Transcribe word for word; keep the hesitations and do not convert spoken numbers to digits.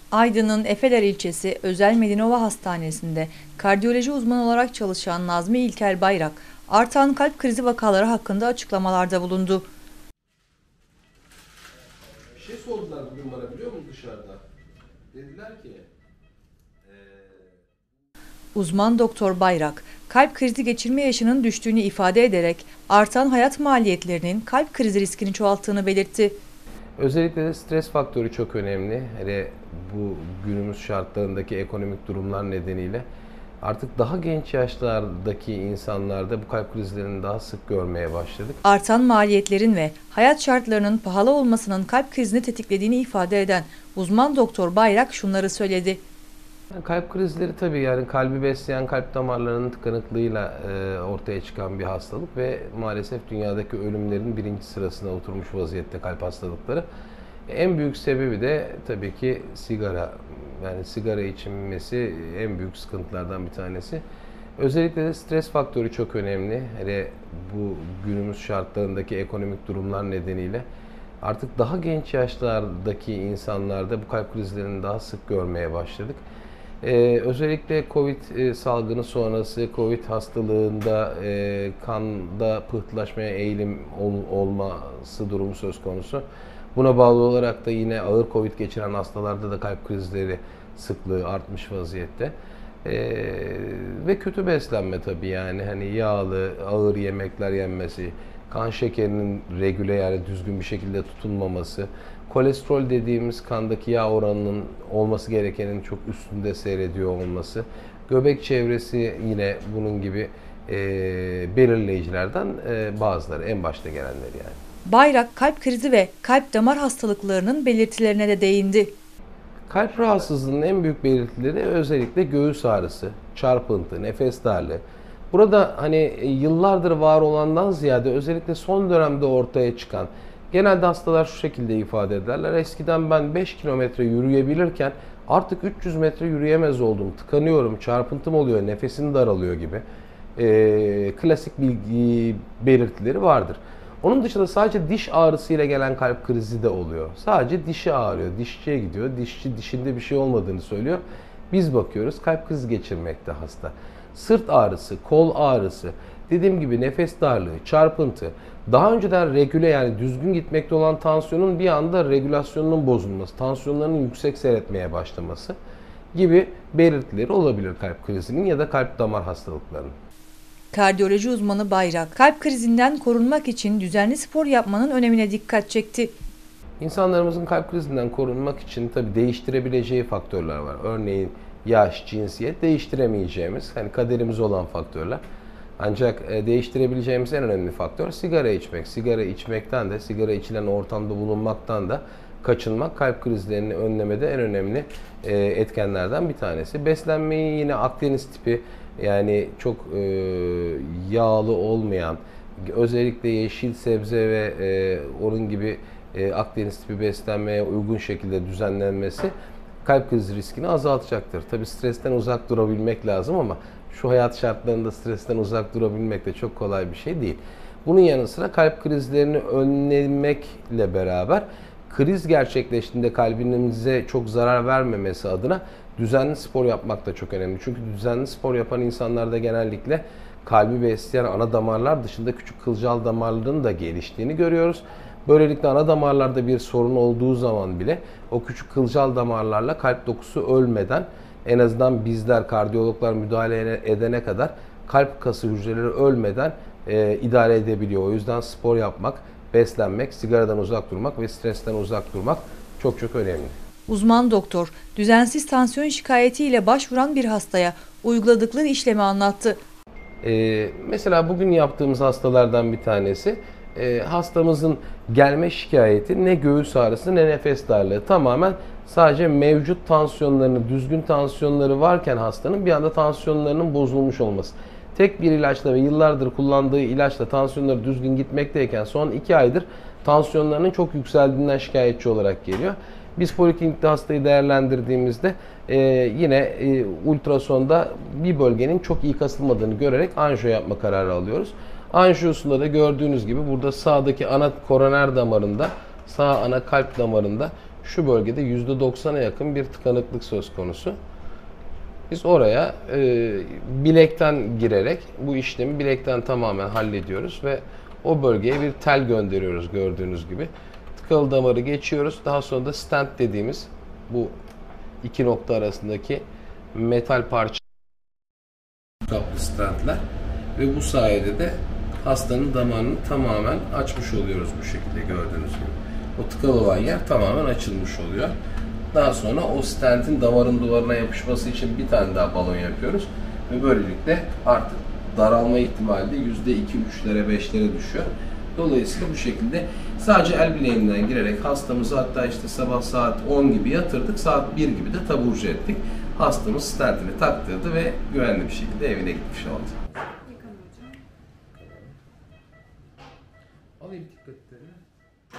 Aydın'ın Efeler ilçesi Özel Medinova Hastanesi'nde kardiyoloji uzmanı olarak çalışan Nazmi İlker Bayrak, artan kalp krizi vakaları hakkında açıklamalarda bulundu. Bir şey sordular bugün bana, biliyor musun, dışarıda? Dediler ki... Ee... Uzman Doktor Bayrak, kalp krizi geçirme yaşının düştüğünü ifade ederek artan hayat maliyetlerinin kalp krizi riskini çoğalttığını belirtti. Özellikle de stres faktörü çok önemli. Hele bu günümüz şartlarındaki ekonomik durumlar nedeniyle artık daha genç yaşlardaki insanlarda bu kalp krizlerini daha sık görmeye başladık. Artan maliyetlerin ve hayat şartlarının pahalı olmasının kalp krizini tetiklediğini ifade eden uzman Doktor Bayrak şunları söyledi. Kalp krizleri tabii yani kalbi besleyen kalp damarlarının tıkanıklığıyla e, ortaya çıkan bir hastalık ve maalesef dünyadaki ölümlerin birinci sırasına oturmuş vaziyette kalp hastalıkları. En büyük sebebi de tabii ki sigara. Yani sigara içilmesi en büyük sıkıntılardan bir tanesi. Özellikle de stres faktörü çok önemli. Hele bu günümüz şartlarındaki ekonomik durumlar nedeniyle artık daha genç yaşlardaki insanlarda bu kalp krizlerini daha sık görmeye başladık. Ee, özellikle Covid e, salgını sonrası Covid hastalığında e, kanda pıhtılaşmaya eğilim ol, olması durumu söz konusu. Buna bağlı olarak da yine ağır Covid geçiren hastalarda da kalp krizleri sıklığı artmış vaziyette. Ee, ve kötü beslenme tabii, yani hani yağlı, ağır yemekler yenmesi, kan şekerinin regüle yani düzgün bir şekilde tutulmaması, kolesterol dediğimiz kandaki yağ oranının olması gerekenin çok üstünde seyrediyor olması, göbek çevresi yine bunun gibi e, belirleyicilerden e, bazıları, en başta gelenleri yani. Bayrak kalp krizi ve kalp damar hastalıklarının belirtilerine de değindi. Kalp rahatsızlığının en büyük belirtileri özellikle göğüs ağrısı, çarpıntı, nefes darlığı. Burada hani yıllardır var olandan ziyade özellikle son dönemde ortaya çıkan, genelde hastalar şu şekilde ifade ederler. Eskiden ben beş kilometre yürüyebilirken artık üç yüz metre yürüyemez oldum, tıkanıyorum, çarpıntım oluyor, nefesim daralıyor gibi e, klasik bilgi belirtileri vardır. Onun dışında sadece diş ağrısıyla gelen kalp krizi de oluyor. Sadece dişi ağrıyor, dişçiye gidiyor, dişçi dişinde bir şey olmadığını söylüyor. Biz bakıyoruz, kalp krizi geçirmekte hasta. Sırt ağrısı, kol ağrısı, dediğim gibi nefes darlığı, çarpıntı, daha önceden regüle yani düzgün gitmekte olan tansiyonun bir anda regülasyonunun bozulması, tansiyonlarının yüksek seyretmeye başlaması gibi belirtileri olabilir kalp krizinin ya da kalp damar hastalıklarının. Kardiyoloji uzmanı Bayrak, kalp krizinden korunmak için düzenli spor yapmanın önemine dikkat çekti. İnsanlarımızın kalp krizinden korunmak için tabii değiştirebileceği faktörler var. Örneğin yaş, cinsiyet değiştiremeyeceğimiz, hani kaderimiz olan faktörler. Ancak değiştirebileceğimiz en önemli faktör sigara içmek. Sigara içmekten de, sigara içilen ortamda bulunmaktan da kaçınmak kalp krizlerini önlemede en önemli etkenlerden bir tanesi. Beslenmeyi yine Akdeniz tipi, yani çok e, yağlı olmayan, özellikle yeşil sebze ve e, onun gibi e, Akdeniz tipi beslenmeye uygun şekilde düzenlenmesi kalp krizi riskini azaltacaktır. Tabii stresten uzak durabilmek lazım ama şu hayat şartlarında stresten uzak durabilmek de çok kolay bir şey değil. Bunun yanı sıra kalp krizlerini önlemekle beraber kriz gerçekleştiğinde kalbimize çok zarar vermemesi adına düzenli spor yapmak da çok önemli. Çünkü düzenli spor yapan insanlarda genellikle kalbi besleyen ana damarlar dışında küçük kılcal damarların da geliştiğini görüyoruz. Böylelikle ana damarlarda bir sorun olduğu zaman bile o küçük kılcal damarlarla kalp dokusu ölmeden, en azından bizler kardiyologlar müdahale edene kadar kalp kası hücreleri ölmeden e, idare edebiliyor. O yüzden spor yapmak, beslenmek, sigaradan uzak durmak ve stresten uzak durmak çok çok önemli. Uzman doktor, düzensiz tansiyon şikayetiyle başvuran bir hastaya uyguladıkları işlemi anlattı. Ee, mesela bugün yaptığımız hastalardan bir tanesi, e, hastamızın gelme şikayeti ne göğüs ağrısı ne nefes darlığı. Tamamen sadece mevcut tansiyonlarını, düzgün tansiyonları varken hastanın bir anda tansiyonlarının bozulmuş olması. Tek bir ilaçla ve yıllardır kullandığı ilaçla tansiyonları düzgün gitmekteyken son iki aydır tansiyonlarının çok yükseldiğinden şikayetçi olarak geliyor. Biz poliklinikte hastayı değerlendirdiğimizde e, yine e, ultrasonda bir bölgenin çok iyi kasılmadığını görerek anjiyo yapma kararı alıyoruz. Anjiyosunda da gördüğünüz gibi burada sağdaki ana koroner damarında, sağ ana kalp damarında şu bölgede yüzde doksana yakın bir tıkanıklık söz konusu. Biz oraya e, bilekten girerek bu işlemi bilekten tamamen hallediyoruz ve o bölgeye bir tel gönderiyoruz gördüğünüz gibi. Tıkalı damarı geçiyoruz. Daha sonra da stent dediğimiz bu iki nokta arasındaki metal parça kaplı stentler ve bu sayede de hastanın damarını tamamen açmış oluyoruz bu şekilde gördüğünüz gibi. O tıkalı olan yer tamamen açılmış oluyor. Daha sonra o stentin damarın duvarına yapışması için bir tane daha balon yapıyoruz ve böylelikle artık daralma ihtimali de yüzde iki üçlere beşlere düşüyor. Dolayısıyla bu şekilde sadece el bileğinden girerek hastamızı hatta işte sabah saat on gibi yatırdık, saat bir gibi de taburcu ettik. Hastamız stentini taktırdı ve güvenli bir şekilde evine gitmiş oldu.